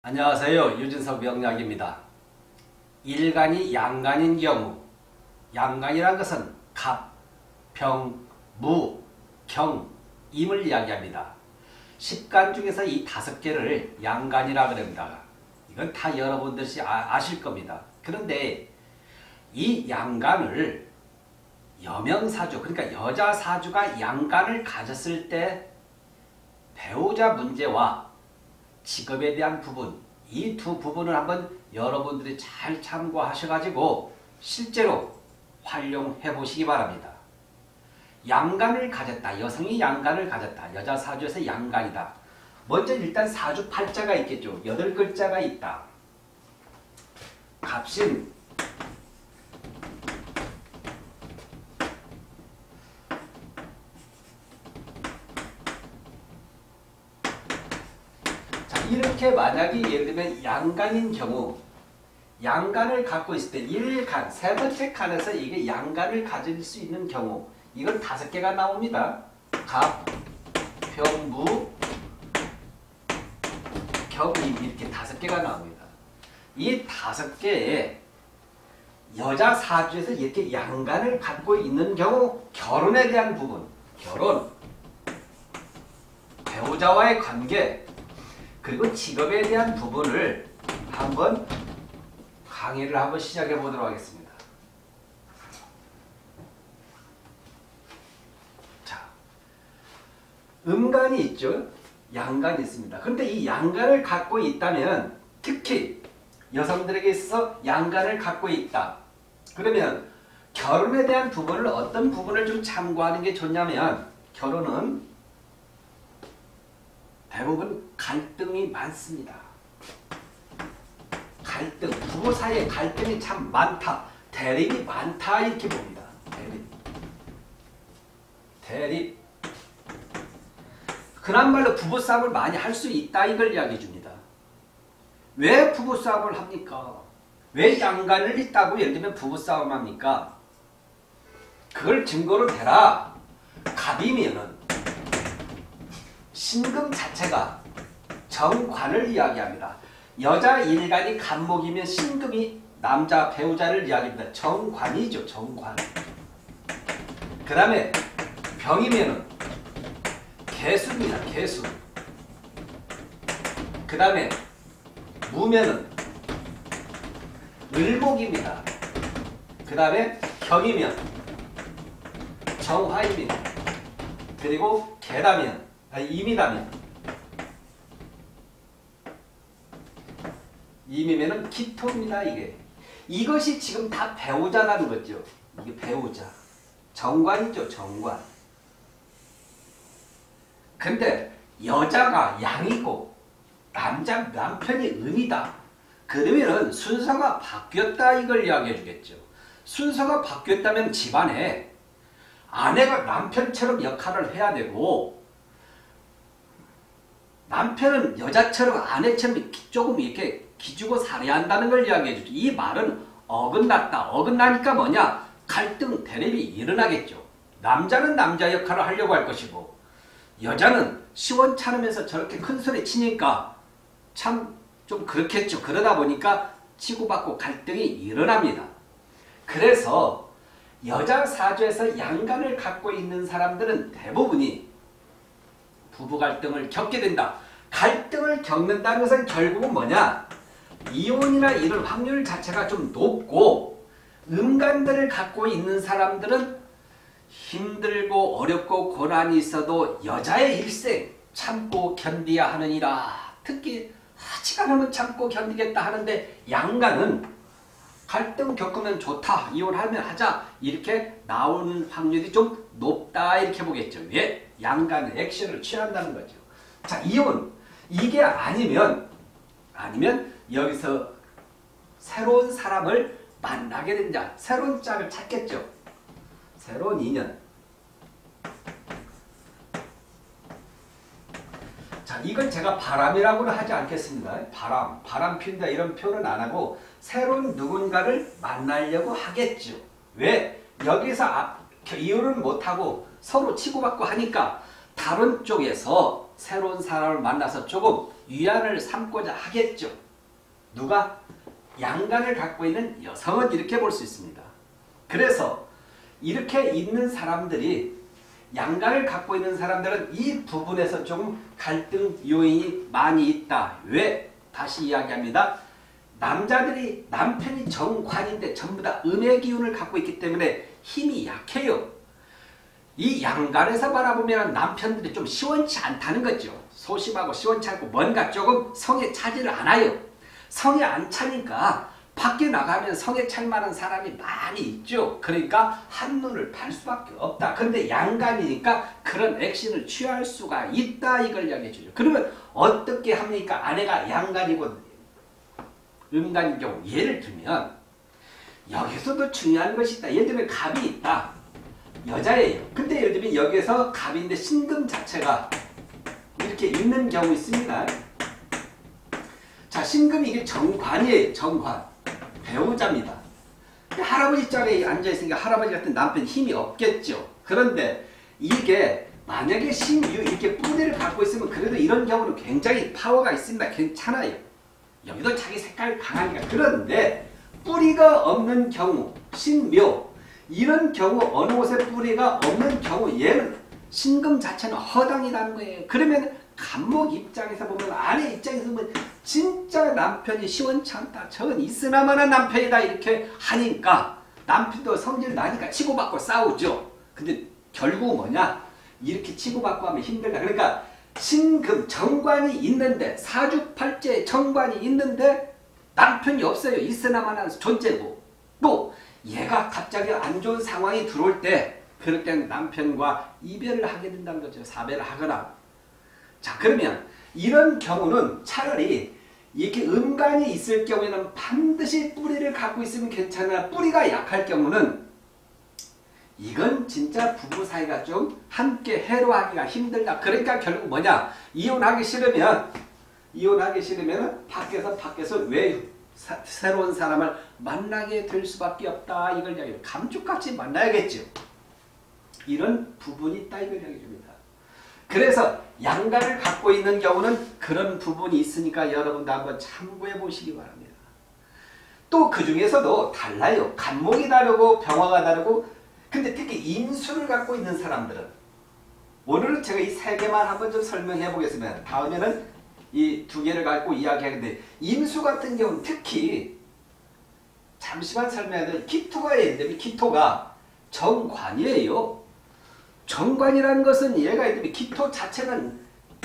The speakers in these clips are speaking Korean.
안녕하세요. 유진석 명약입니다. 일간이 양간인 경우, 양간이란 것은 갑, 병, 무, 경, 임을 이야기합니다. 10간 중에서 이 5개를 양간이라 그럽니다. 이건 다 여러분들이 아실 겁니다. 그런데 이 양간을 여명사주, 그러니까 여자 사주가 양간을 가졌을 때 배우자 문제와 직업에 대한 부분, 이 두 부분을 한번 여러분들이 잘 참고하셔가지고 실제로 활용해 보시기 바랍니다. 양간을 가졌다. 여성이 양간을 가졌다. 여자 사주에서 양간이다. 먼저 일단 사주 팔자가 있겠죠. 8글자가 있다. 갑신, 이렇게 만약에 예를 들면 양간인 경우, 양간을 갖고 있을 때 1간, 세 번째 칸에서 이게 양간을 가질 수 있는 경우, 이건 5개가 나옵니다. 갑, 병, 무, 경, 임, 이렇게 5개가 나옵니다. 이 5개의 여자 사주에서 이렇게 양간을 갖고 있는 경우, 결혼에 대한 부분, 결혼, 배우자와의 관계, 그리고 직업에 대한 부분을 한번 강의를 한번 시작해 보도록 하겠습니다. 자, 음간이 있죠. 양간이 있습니다. 그런데 이 양간을 갖고 있다면, 특히 여성들에게 있어서 양간을 갖고 있다. 그러면 결혼에 대한 부분을 어떤 부분을 좀 참고하는 게 좋냐면, 결혼은 대부분 갈등이 많습니다. 갈등, 부부 사이에 갈등이 참 많다. 대립이 많다 이렇게 봅니다. 대립. 그런 말로 부부싸움을 많이 할 수 있다 이걸 이야기해 줍니다. 왜 부부싸움을 합니까? 왜 양간을 있다고 예를 들면 부부싸움 합니까? 그걸 증거로 대라. 갑이면은 신금 자체가 정관을 이야기합니다. 여자 일간이 간목이면 신금이 남자 배우자를 이야기합니다. 정관이죠. 정관. 그 다음에 병이면은 개수입니다. 개수. 그 다음에 무면은 을목입니다. 그 다음에 경이면 정화입니다. 그리고 개라면 임이면은 기토입니다. 이것이 지금 다 배우자라는 거죠. 이게 배우자. 정관이죠. 정관. 근데 여자가 양이고 남편이 음이다. 그러면은 순서가 바뀌었다 이걸 이야기해 주겠죠. 순서가 바뀌었다면 집안에 아내가 남편처럼 역할을 해야 되고, 남편은 여자처럼 아내처럼 조금 이렇게 기주고 살아야 한다는 걸 이야기해 주죠. 이 말은 어긋났다. 어긋나니까 뭐냐? 갈등, 대립이 일어나겠죠. 남자는 남자 역할을 하려고 할 것이고, 여자는 시원찮으면서 저렇게 큰 소리 치니까 참 좀 그렇겠죠. 그러다 보니까 치고받고 갈등이 일어납니다. 그래서 여자 사주에서 양간을 갖고 있는 사람들은 대부분이 부부 갈등을 겪게 된다. 갈등을 겪는다는 것은 결국은 뭐냐? 이혼이나 이런 확률 자체가 좀 높고, 음간들을 갖고 있는 사람들은 힘들고 어렵고 고난이 있어도 여자의 일생 참고 견디야 하느니라. 특히 하지간하면 참고 견디겠다 하는데, 양간은 갈등 겪으면 좋다, 이혼하면 하자 이렇게 나오는 확률이 좀 높다 이렇게 보겠죠. 왜? 양간은 액션을 취한다는 거죠. 자, 이혼. 이게 아니면 여기서 새로운 사람을 만나게 된다. 새로운 짝을 찾겠죠. 새로운 인연. 자, 이건 제가 바람이라고는 하지 않겠습니다. 바람 핀다 이런 표현은 안 하고 새로운 누군가를 만나려고 하겠죠. 왜? 여기서 이혼을 못하고 서로 치고받고 하니까 다른 쪽에서 새로운 사람을 만나서 조금 위안을 삼고자 하겠죠. 누가? 양간을 갖고 있는 여성은 이렇게 볼 수 있습니다. 그래서 이렇게 있는 사람들이 양간을 갖고 있는 사람들은 이 부분에서 조금 갈등 요인이 많이 있다. 왜? 다시 이야기합니다. 남자들이 남편이 정관인데 전부 다 음의 기운을 갖고 있기 때문에 힘이 약해요. 이 양간에서 바라보면 남편들이 좀 시원치 않다는 거죠. 소심하고 시원치 않고 뭔가 조금 성에 차지를 않아요. 성에 안 차니까 밖에 나가면 성에 찰 만한 사람이 많이 있죠. 그러니까 한눈을 팔 수밖에 없다. 그런데 양간이니까 그런 액션을 취할 수가 있다. 이걸 이야기해 주죠. 그러면 어떻게 합니까? 아내가 양간이고 음간인 경우 예를 들면 여기서도 중요한 것이 있다. 예를 들면 갑이 있다. 여자예요. 근데 예를 들면 여기에서 갑인데 신금 자체가 이렇게 있는 경우 있습니다. 자, 신금이 이게 정관이에요. 정관. 배우자입니다. 할아버지 자리에 앉아있으니까 할아버지 같은 남편 힘이 없겠죠. 그런데 이게 만약에 신유 이렇게 뿌리를 갖고 있으면 그래도 이런 경우는 굉장히 파워가 있습니다. 괜찮아요. 여기도 자기 색깔 강하니까. 그런데 뿌리가 없는 경우 신묘 이런 경우 어느 곳에 뿌리가 없는 경우 얘는 신금 자체는 허당이라는 거예요. 그러면 간목 입장에서 보면 아내 입장에서 보면 진짜 남편이 시원치 않다. 저건 있으나마나 남편이다. 이렇게 하니까 남편도 성질 나니까 치고받고 싸우죠. 근데 결국 뭐냐? 이렇게 치고받고 하면 힘들다. 그러니까 신금 정관이 있는데 사주팔자에 정관이 있는데 남편이 없어요. 있으나마나 존재고 또 얘가 갑자기 안 좋은 상황이 들어올 때 그럴 때는 남편과 이별을 하게 된다는 거죠. 사별을 하거나. 자, 그러면 이런 경우는 차라리 이렇게 음간이 있을 경우에는 반드시 뿌리를 갖고 있으면 괜찮으나 뿌리가 약할 경우는 이건 진짜 부부 사이가 좀 함께 해로하기가 힘들다. 그러니까 결국 뭐냐? 이혼하기 싫으면 밖에서 왜 새로운 사람을 만나게 될 수밖에 없다. 이걸 이야기해요. 감쪽같이 만나야겠죠. 이런 부분이 있다. 이걸 이야기해 줍니다. 그래서 양간을 갖고 있는 경우는 그런 부분이 있으니까 여러분도 한번 참고해 보시기 바랍니다. 또 그 중에서도 달라요. 간목이 다르고 병화가 다르고 근데 특히 임수를 갖고 있는 사람들은 오늘은 제가 이 세 개만 한번 좀 설명해 보겠습니다. 다음에는 이 두 개를 갖고 이야기하는데 임수 같은 경우는 특히 잠시만 설명해도 기토가 있는데 기토가 정관이에요. 정관이라는 것은 얘가 있는데 기토 자체는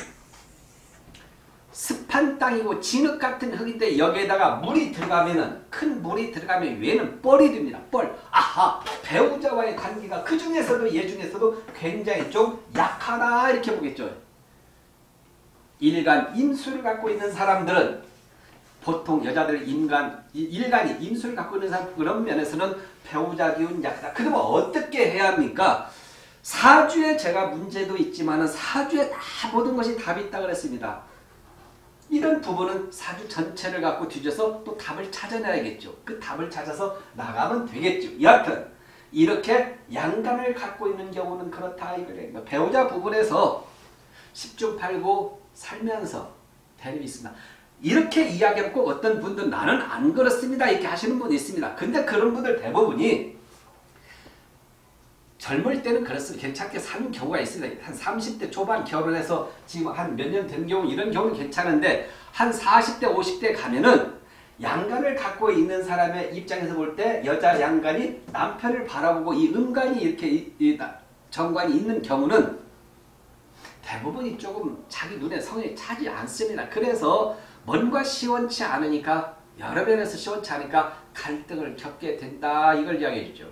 습한 땅이고 진흙 같은 흙인데 여기에다가 물이 들어가면은 큰 물이 들어가면 위에는 뻘이 됩니다. 뻘. 아하, 배우자와의 관계가 그 중에서도 얘 중에서도 굉장히 좀 약하다 이렇게 보겠죠. 일간 임수를 갖고 있는 사람들은 보통 여자들 일간이 임수를 갖고 있는 사람 그런 면에서는 배우자 기운 약하다. 그러면 어떻게 해야 합니까? 사주에 제가 문제도 있지만 사주에 다 모든 것이 답이 있다 그랬습니다. 이런 부분은 사주 전체를 갖고 뒤져서 또 답을 찾아내야겠죠. 그 답을 찾아서 나가면 되겠죠. 여하튼 이렇게 양간을 갖고 있는 경우는 그렇다. 이거예요. 배우자 부분에서 10중 8구 살면서 대립이 있습니다. 이렇게 이야기하고 어떤 분들은 나는 안 그렇습니다. 이렇게 하시는 분이 있습니다. 근데 그런 분들 대부분이 젊을 때는 그렇습니다. 괜찮게 사는 경우가 있습니다. 한 30대 초반 결혼해서 지금 한 몇 년 된 경우 이런 경우는 괜찮은데 한 40대 50대 가면은 양간을 갖고 있는 사람의 입장에서 볼 때 여자 양간이 남편을 바라보고 이 음간이 이렇게 정관이 있는 경우는 대부분이 조금 자기 눈에 성에 차지 않습니다. 그래서 뭔가 시원치 않으니까 여러 면에서 시원치 않으니까 갈등을 겪게 된다. 이걸 이야기해 주죠.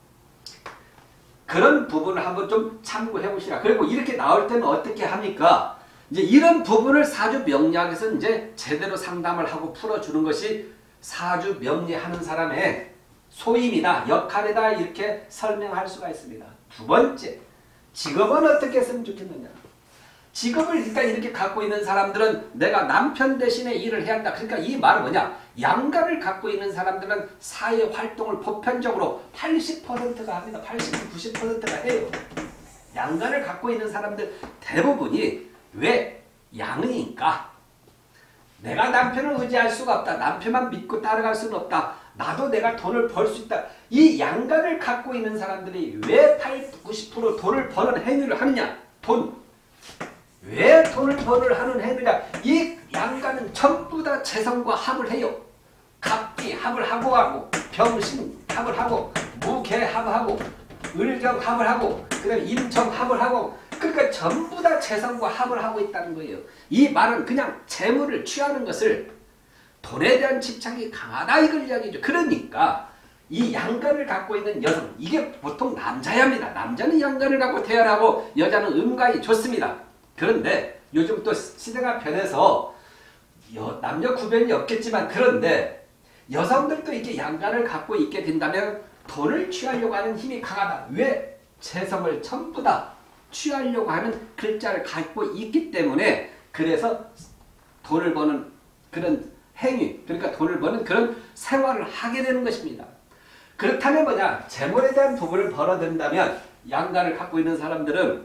그런 부분을 한번 좀 참고해 보시라. 그리고 이렇게 나올 때는 어떻게 합니까? 이제 이런 부분을 사주 명리학에서 이제 제대로 상담을 하고 풀어주는 것이 사주 명리하는 사람의 소임이다, 역할이다 이렇게 설명할 수가 있습니다. 두 번째, 직업은 어떻게 했으면 좋겠느냐? 직업을 일단 이렇게 갖고 있는 사람들은 내가 남편 대신에 일을 해야 한다. 그러니까 이 말은 뭐냐? 양간을 갖고 있는 사람들은 사회 활동을 보편적으로 80%가 합니다. 80, 90%가 해요. 양간을 갖고 있는 사람들 대부분이 왜? 양이니까 내가 남편을 의지할 수가 없다. 남편만 믿고 따라갈 수는 없다. 나도 내가 돈을 벌 수 있다. 이 양간을 갖고 있는 사람들이 왜 80, 90% 돈을 버는 행위를 하느냐? 돈. 왜 돈을 버는 행위냐? 이 양간은 전부 다 재성과 합을 해요. 갑기 합을 하고 병신 합을 하고 무계 합을 하고 을경 합을 하고 그다음에 임정 합을 하고 그러니까 전부 다 재성과 합을 하고 있다는 거예요. 이 말은 그냥 재물을 취하는 것을 돈에 대한 집착이 강하다 이걸 이야기죠. 그러니까 이 양간을 갖고 있는 여성 이게 보통 남자야 합니다. 남자는 양간을 갖고 태어나고 여자는 음간이 좋습니다. 그런데 요즘 또 시대가 변해서 남녀 구별이 없겠지만 그런데 여성들도 이제 양간을 갖고 있게 된다면 돈을 취하려고 하는 힘이 강하다. 왜? 재성을 전부 다 취하려고 하는 글자를 갖고 있기 때문에 그래서 돈을 버는 그런 행위, 그러니까 돈을 버는 그런 생활을 하게 되는 것입니다. 그렇다면 뭐냐? 재물에 대한 부분을 벌어들인다면 양간을 갖고 있는 사람들은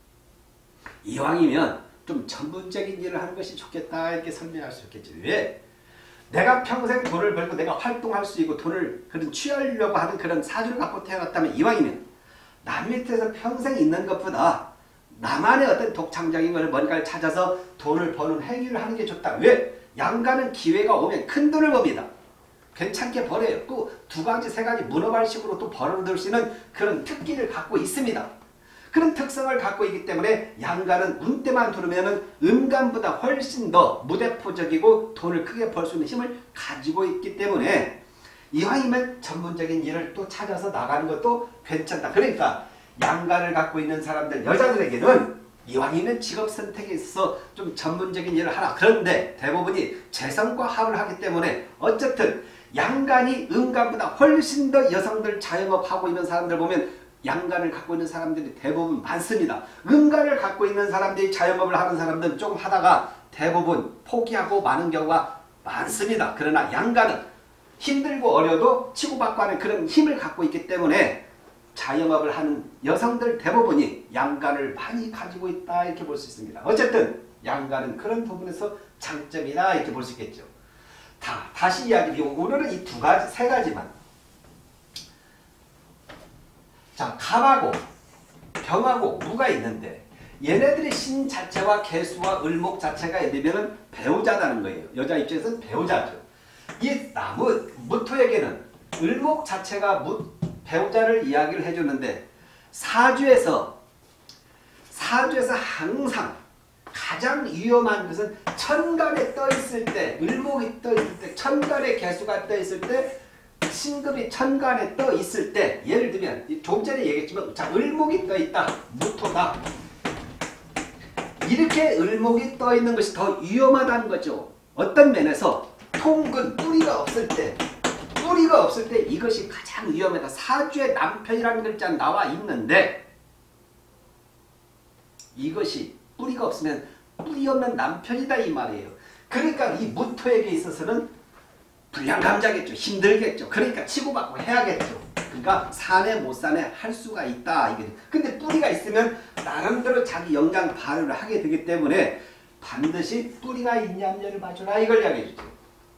이왕이면 좀 전문적인 일을 하는 것이 좋겠다 이렇게 설명할 수 있겠죠. 왜? 내가 평생 돈을 벌고 내가 활동할 수 있고 돈을 그런 취하려고 하는 그런 사주를 갖고 태어났다면 이왕이면 남 밑에서 평생 있는 것보다 나만의 어떤 독창적인 것을 뭔가를 찾아서 돈을 버는 행위를 하는 게 좋다. 왜? 양간은 기회가 오면 큰 돈을 법니다. 괜찮게 벌어요. 또 두 가지, 세 가지 문어발식으로 또 벌어들 수 있는 그런 특기를 갖고 있습니다. 그런 특성을 갖고 있기 때문에 양간은 운때만 두르면 음간보다 훨씬 더 무대포적이고 돈을 크게 벌 수 있는 힘을 가지고 있기 때문에 이왕이면 전문적인 일을 또 찾아서 나가는 것도 괜찮다. 그러니까 양간을 갖고 있는 사람들, 여자들에게는 이왕이면 직업 선택에 있어서 좀 전문적인 일을 하라. 그런데 대부분이 재성과 합을 하기 때문에 어쨌든 양간이 음간보다 훨씬 더 여성들 자영업하고 있는 사람들 보면 양간을 갖고 있는 사람들이 대부분 많습니다. 음간을 갖고 있는 사람들이 자영업을 하는 사람들은 조금 하다가 대부분 포기하고 마는 경우가 많습니다. 그러나 양간은 힘들고 어려도 치고받고 하는 그런 힘을 갖고 있기 때문에 자영업을 하는 여성들 대부분이 양간을 많이 가지고 있다 이렇게 볼 수 있습니다. 어쨌든 양간은 그런 부분에서 장점이다 이렇게 볼 수 있겠죠. 다시 이야기, 오늘은 이 두 가지, 세 가지만. 자, 갑하고 병하고 무가 있는데 얘네들이 신 자체와 개수와 을목 자체가 되면은 배우자라는 거예요. 여자 입장에서는 배우자죠. 이 나무, 무토에게는 을목 자체가 배우자를 이야기를 해주는데 사주에서 항상 가장 위험한 것은 천간에 떠 있을 때, 을목이 떠 있을 때, 천간에 개수가 떠 있을 때, 신금이 천간에 떠 있을 때, 예를 들면 조금 전에 얘기했지만 자, 을목이 떠 있다, 무토다. 이렇게 을목이 떠 있는 것이 더 위험하다는 거죠. 어떤 면에서 통근, 뿌리가 없을 때 이것이 가장 위험하다. 사주에 남편이라는 글자 나와 있는데 이것이 뿌리가 없으면 뿌리 없는 남편이다 이 말이에요. 그러니까 이 무토에게 있어서는 불량감자겠죠. 힘들겠죠. 그러니까 치고받고 해야겠죠. 그러니까 사내 못 사내 할 수가 있다. 이게. 근데 뿌리가 있으면 나름대로 자기 영양 발휘를 하게 되기 때문에 반드시 뿌리가 있냐를 봐주라 이걸 이야기해 주죠.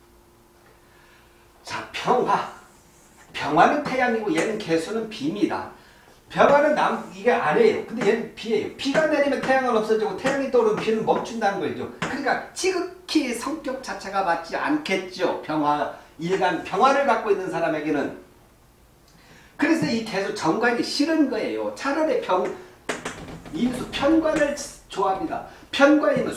자, 병화는 태양이고 얘는 개수는 비입니다. 병화는 이게 아래예요. 근데 얘는 비예요. 비가 내리면 태양은 없어지고 태양이 떠오르면 비는 멈춘다는 거죠. 그러니까 지극히 성격 자체가 맞지 않겠죠. 병화를 갖고 있는 사람에게는. 그래서 이 개수 정관이 싫은 거예요. 차라리 인수 편관을 좋아합니다. 편관이면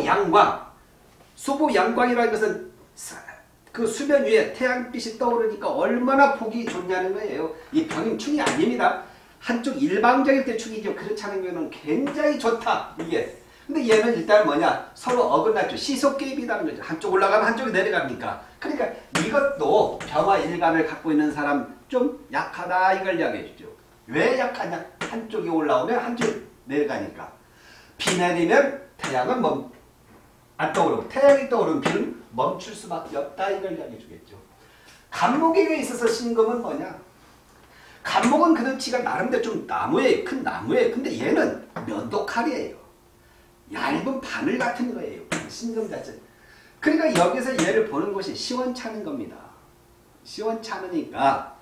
수보양광이라는 것은 그 수면 위에 태양빛이 떠오르니까 얼마나 보기 좋냐는 거예요. 이 병임충이 아닙니다. 한쪽 일방적일 때 충이죠. 그렇지 않은 경우는 굉장히 좋다. 이게. 근데 얘는 일단 뭐냐? 서로 어긋났죠. 시속개입이라는 거죠. 한쪽 올라가면 한쪽이 내려갑니까? 그러니까 이것도 병화 일간을 갖고 있는 사람 좀 약하다 이걸 이야기해 주죠. 왜 약하냐? 한쪽이 올라오면 한쪽이 내려가니까. 비 내리면 태양은 안 떠오르고 태양이 떠오르면 비는 멈출 수밖에 없다 이걸 이야기해 주겠죠. 간목에게 있어서 신금은 뭐냐? 간목은 그 덩치가 나름대로 좀 나무예요. 큰 나무예요. 근데 얘는 면도칼이에요. 얇은 바늘 같은 거예요. 신금 자체. 그러니까 여기서 얘를 보는 것이 시원찮은 겁니다. 시원찮으니까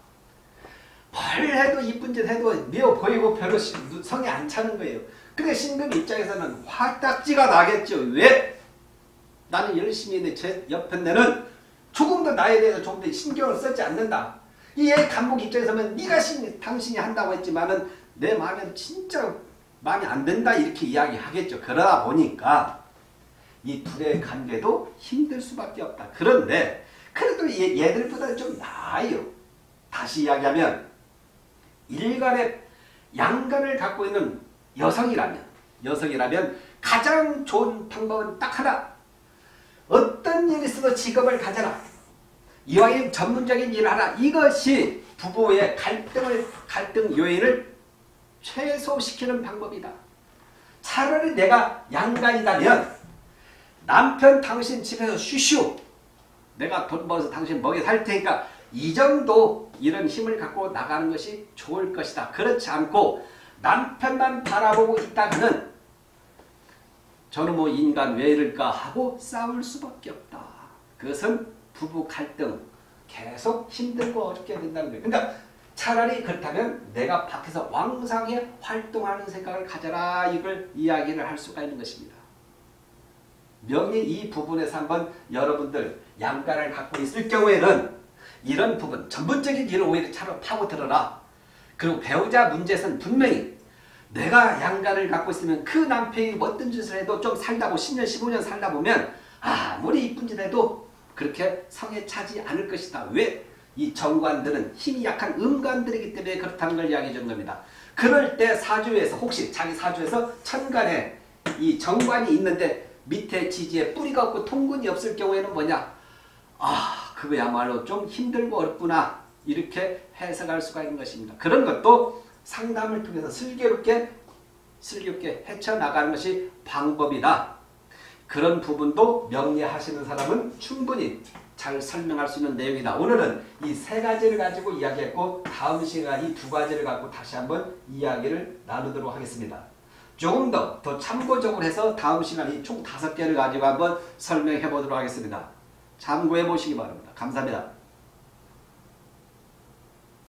뭘 해도 이쁜 짓 해도 미워 보이고 별로 성이 안 차는 거예요. 그러니까 신금 입장에서는 화딱지가 나겠죠. 왜? 나는 열심히 했는데 제 옆에 내는 조금 더 나에 대해서 조금 더 신경을 쓰지 않는다. 이 애 간목 입장에서는 네가 당신이 한다고 했지만은 내 마음에는 진짜 마음에 안 든다 이렇게 이야기하겠죠. 그러다 보니까 이 둘의 관계도 힘들 수밖에 없다. 그런데 그래도 얘들보다 좀 나아요. 다시 이야기하면 일간의 양간을 갖고 있는 여성이라면 가장 좋은 방법은 딱 하나. 어떤 일이 있어도 직업을 가져라. 이왕이면 전문적인 일을 하라. 이것이 부부의 갈등 요인을 최소시키는 방법이다. 차라리 내가 양간이다면 남편 당신 집에서 쉬쉬오. 내가 돈 벌어서 당신 먹여 살 테니까 이 정도 이런 힘을 갖고 나가는 것이 좋을 것이다. 그렇지 않고 남편만 바라보고 있다가는 저는 뭐 인간 왜 이럴까 하고 싸울 수밖에 없다. 그것은 부부 갈등 계속 힘들고 어렵게 된다는 거예요. 그러니까 차라리 그렇다면 내가 밖에서 왕성하게 활동하는 생각을 가져라. 이걸 이야기를 할 수가 있는 것입니다. 명리 이 부분에서 한번 여러분들 양간을 갖고 있을 경우에는 이런 부분 전문적인 일을 오히려 차로 파고들어라. 그리고 배우자 문제에서는 분명히 내가 양간을 갖고 있으면 그 남편이 어떤 짓을 해도 좀 살다 보면 10년 15년 살다 보면 아무리 이쁜 짓 해도 그렇게 성에 차지 않을 것이다. 왜? 이 정관들은 힘이 약한 음관들이기 때문에 그렇다는 걸 이야기해 주는 겁니다. 그럴 때 사주에서 혹시 자기 사주에서 천간에 이 정관이 있는데 밑에 지지에 뿌리가 없고 통근이 없을 경우에는 뭐냐? 아, 그거야말로 좀 힘들고 어렵구나. 이렇게 해석할 수가 있는 것입니다. 그런 것도 상담을 통해서 슬기롭게 헤쳐나가는 것이 방법이다. 그런 부분도 명리하시는 사람은 충분히 잘 설명할 수 있는 내용이다. 오늘은 이 세 가지를 가지고 이야기했고 다음 시간 이 두 가지를 갖고 다시 한번 이야기를 나누도록 하겠습니다. 조금 더 참고적으로 해서 다음 시간 이 총 5개를 가지고 한번 설명해 보도록 하겠습니다. 참고해 보시기 바랍니다. 감사합니다.